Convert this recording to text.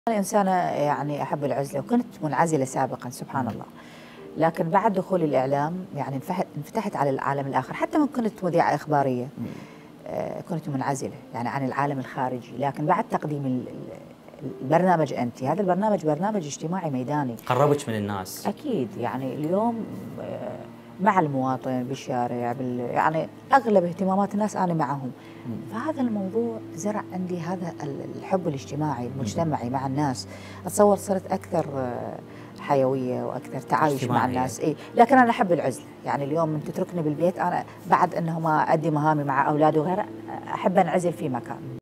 أنا إنسانة يعني أحب العزلة، وكنت منعزلة سابقًا سبحان الله، لكن بعد دخول الإعلام يعني انفتحت على العالم الآخر، حتى من كنت مذيعة إخبارية كنت منعزلة يعني عن العالم الخارجي، لكن بعد تقديم البرنامج أنتِ، هذا البرنامج برنامج اجتماعي ميداني. قرّبِك من الناس. أكيد يعني اليوم مع المواطن بالشارع يعني أغلب اهتمامات الناس أنا معهم. فهذا الموضوع زرع عندي هذا الحب الاجتماعي المجتمعي مع الناس. أتصور صرت أكثر حيوية وأكثر تعايش مع اجتماعية. الناس. لكن أنا أحب العزلة، يعني اليوم من تتركني بالبيت أنا بعد أنه ما أدي مهامي مع أولادي وغيره أحب أنعزل في مكان.